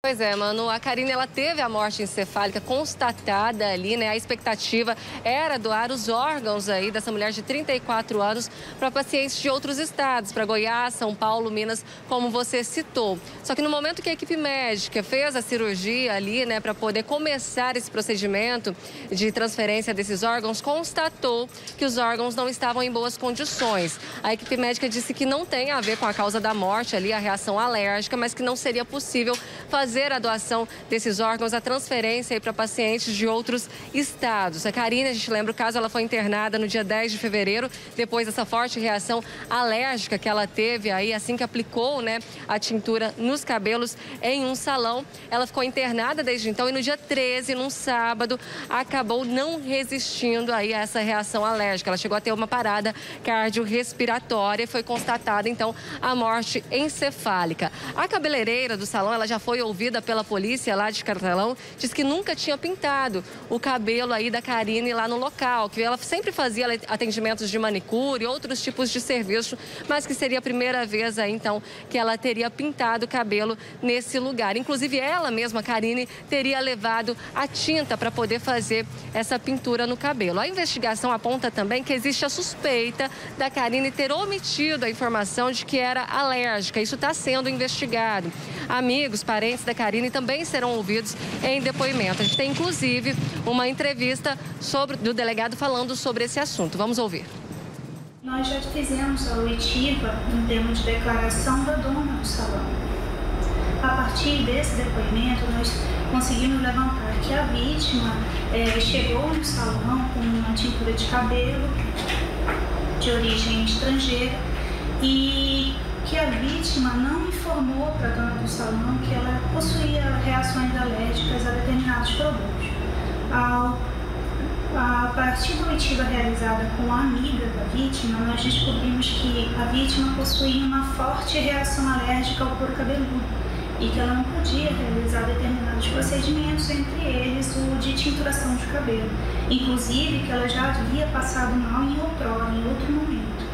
Pois é, Manu, a Karine, ela teve a morte encefálica constatada ali, né? A expectativa era doar os órgãos aí dessa mulher de 34 anos para pacientes de outros estados, para Goiás, São Paulo, Minas, como você citou. Só que no momento que a equipe médica fez a cirurgia ali, né, para poder começar esse procedimento de transferência desses órgãos, constatou que os órgãos não estavam em boas condições. A equipe médica disse que não tem a ver com a causa da morte ali, a reação alérgica, mas que não seria possível fazer a doação desses órgãos, a transferência para pacientes de outros estados. A Karine, a gente lembra o caso, ela foi internada no dia 10 de fevereiro, depois dessa forte reação alérgica que ela teve aí, assim que aplicou, né, a tintura nos cabelos em um salão. Ela ficou internada desde então e no dia 13, num sábado, acabou não resistindo aí a essa reação alérgica. Ela chegou a ter uma parada cardiorrespiratória e foi constatada, então, a morte encefálica. A cabeleireira do salão, ela já foi ouvida pela polícia lá de Catalão, diz que nunca tinha pintado o cabelo aí da Karine lá no local, que ela sempre fazia atendimentos de manicure e outros tipos de serviço, mas que seria a primeira vez aí, então, que ela teria pintado o cabelo nesse lugar. Inclusive, ela mesma, a Karine, teria levado a tinta para poder fazer essa pintura no cabelo. A investigação aponta também que existe a suspeita da Karine ter omitido a informação de que era alérgica. Isso está sendo investigado. Amigos, parentes da Karine também serão ouvidos em depoimento. A gente tem, inclusive, uma entrevista do delegado falando sobre esse assunto. Vamos ouvir. Nós já fizemos a oitiva em termos de declaração da dona do salão. A partir desse depoimento, nós conseguimos levantar que a vítima chegou no salão com uma tintura de cabelo de origem estrangeira e que a vítima não informou para a dona do salão que ela possuía reações alérgicas a determinados produtos. A partir da oitiva realizada com a amiga da vítima, nós descobrimos que a vítima possuía uma forte reação alérgica ao couro cabeludo e que ela não podia realizar determinados procedimentos, entre eles o de tinturação de cabelo. Inclusive que ela já havia passado mal em outro momento.